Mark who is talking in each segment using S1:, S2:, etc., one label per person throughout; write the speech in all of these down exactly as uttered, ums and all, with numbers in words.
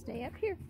S1: stay up here.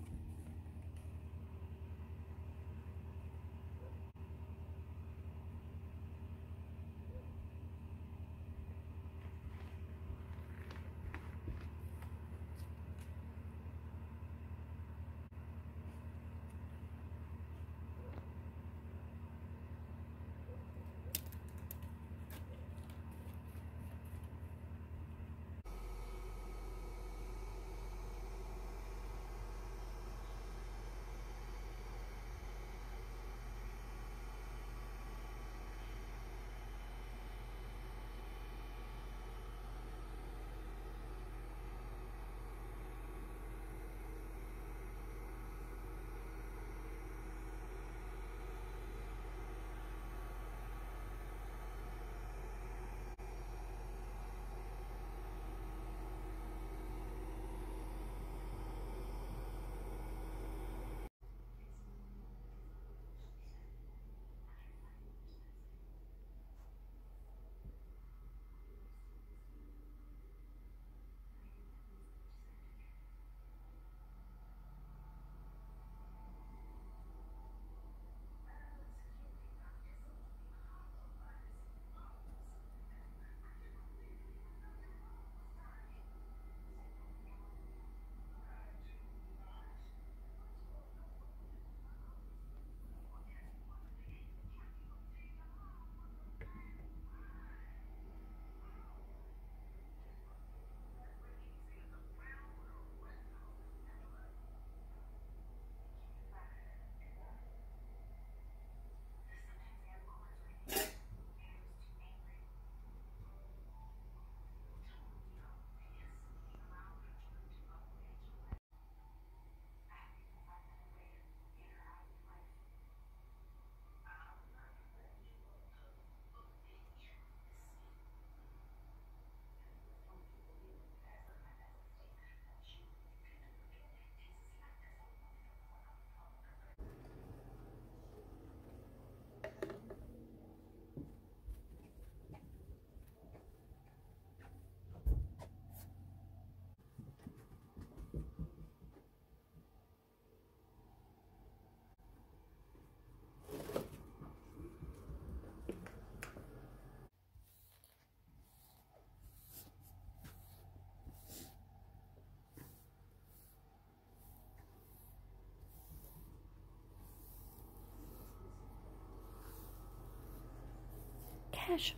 S1: Cash.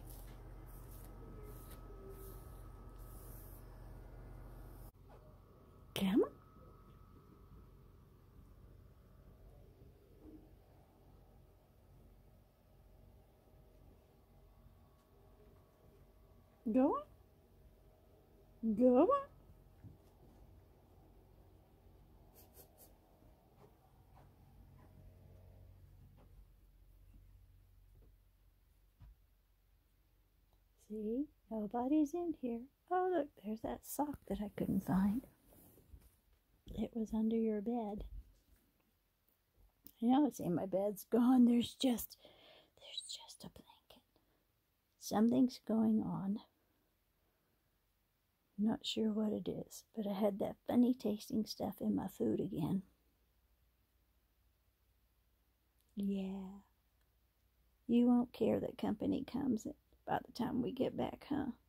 S1: Come on. Go on. Go on. See, nobody's in here. Oh, look, there's that sock that I couldn't find. It was under your bed. I know, see, my bed's gone. There's just, there's just a blanket. Something's going on. Not sure what it is, but I had that funny tasting stuff in my food again. Yeah. You won't care that company comes by the time we get back, huh?